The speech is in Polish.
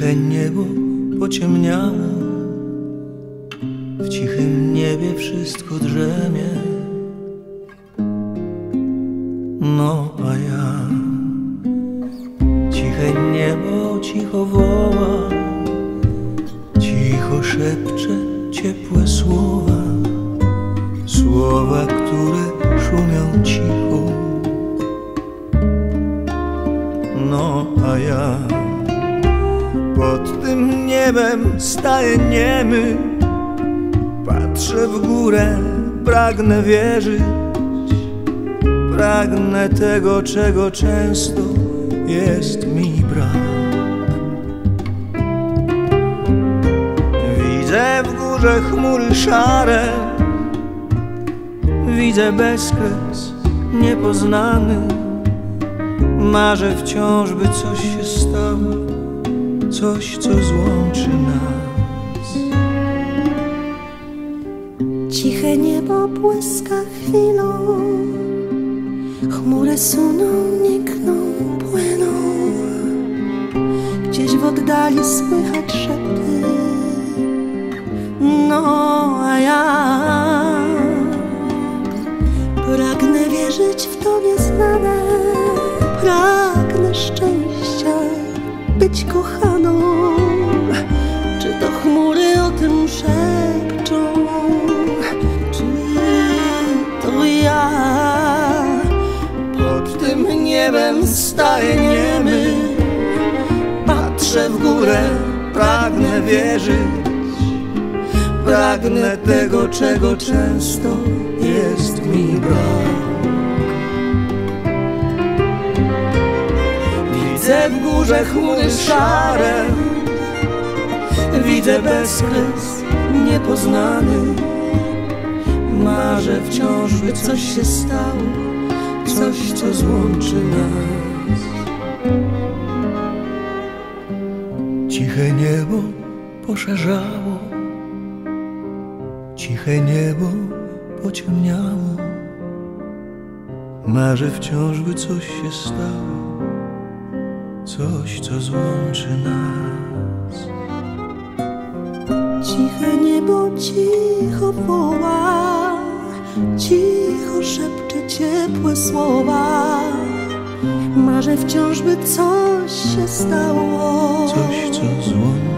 Ciche niebo pociemniało, w cichym niebie wszystko drzemie. No a ja, ciche niebo cicho woła, cicho szepcze ciepłe słowa, słowa, które szumią cicho. No a ja pod tym niebem staję niemy, patrzę w górę, pragnę wierzyć, pragnę tego, czego często jest mi brak. Widzę w górze chmury szare, widzę bezkres niepoznany, marzę wciąż, by coś się stało, coś, co złączy nas. Ciche niebo błyska chwilą, chmury suną, nikną, płyną. Gdzieś w oddali słychać szepty. No a ja pragnę wierzyć w to nieznane, pragnę szczęścia, być kochaną. Czy to chmury o tym szepczą, czy to ja? Pod tym niebem staję niemy, patrzę w górę, pragnę wierzyć, pragnę tego, czego często jest mi brak. Widzę w górze chmury szare, widzę bezkres niepoznany, marzę wciąż, by coś się stało, coś, co złączy nas. Ciche niebo poszerzało, ciche niebo pociemniało, marzę wciąż, by coś się stało, coś, co złączy nas. Ciche niebo cicho woła, cicho szepcze ciepłe słowa, marzę wciąż, by coś się stało, coś, co złączy